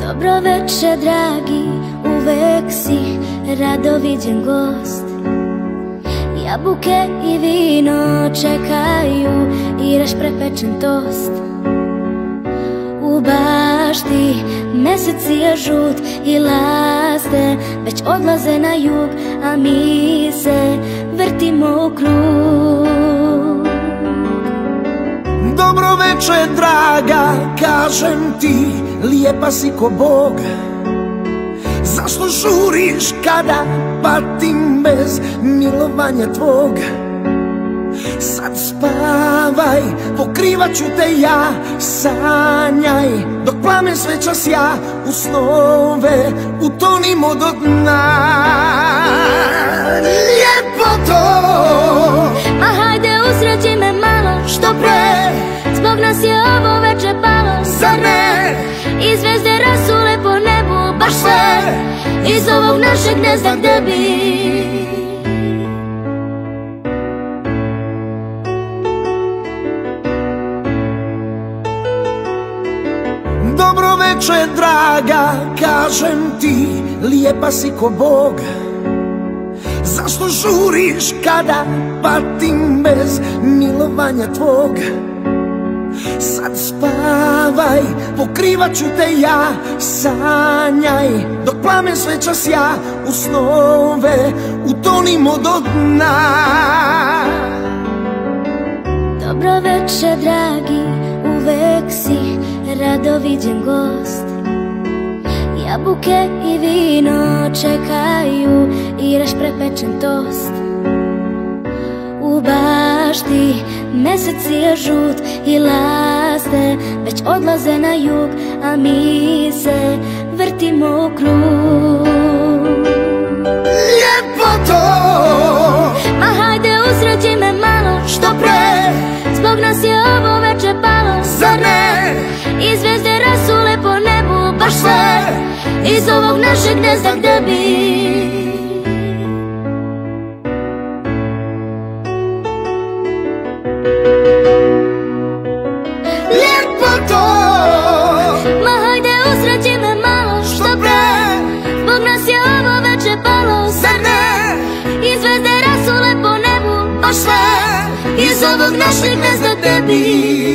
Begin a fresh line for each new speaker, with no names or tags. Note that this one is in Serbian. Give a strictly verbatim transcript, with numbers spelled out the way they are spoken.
Dobro veče, dragi, uvek si rado viđen gost. Jabuke i vino čekaju i raš prepečen tost. U bašti mesec je žut i lasde već odlaze na jug, a mi se vrtimo u krug.
Dobro veče, draga, kažem ti, lijepa si ko Bog. Zašto žuriš kada patim bez milovanja tvog? Sad spavaj, pokrivat ću te ja, sanjaj, dok plamen sveća sja, u snove utonimo do dna. Ljepoto,
Ma hajde usreći me malo, što pre, zbog nas je ovo veče palo.
zar ne?
I zvezde rasule po nebu, baš sve iz ovog našeg gnezda gde bi.
Dobro veče, draga, kažem ti, lijepa si ko Bog. Zašto žuriš kada patim bez milovanja tvog? Sad spavaj, pokrivat ću te ja, sanjaj, dok plamen sveća sja, u snove utonimo do dna.
Dobro veče, dragi, uvek si rado viđen gost. Jabuke i vino čekaju i raš prepečen tost. U bašti mesec je žut i lasde već odlaze na jug, a mi se vrtimo u krug.
Ljepoto,
Ma hajde usreći me malo, što pre, zbog nas je ovo veče palo.
zar ne?
I zvezde rasule po nebu, baš sve iz ovog našeg gnezda gde bi.
Ljepoto,
Ma hajde usreći me malo, što pre, zbog nas je ovo veče palo.
zar ne?
I zvezde rasule po nebu,
Baš sve iz ovog našeg gnezda gde bi.